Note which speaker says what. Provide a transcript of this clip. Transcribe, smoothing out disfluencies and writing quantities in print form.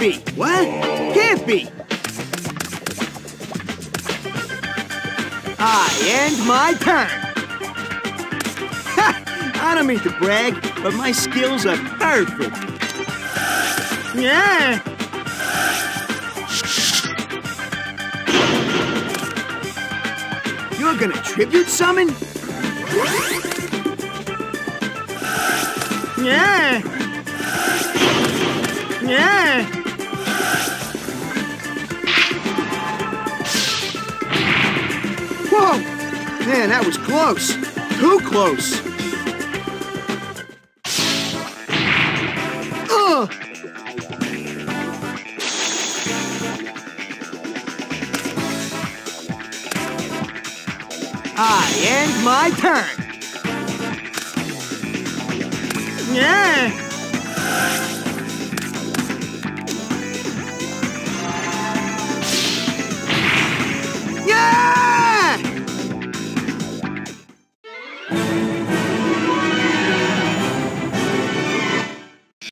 Speaker 1: be. What? Can't be. I end my turn. Ha! I don't mean to brag, but my skills are perfect. Yeah. You're gonna tribute summon? Yeah. Yeah. Whoa! Man, that was close. Too close. Ugh! I end my turn. Yeah.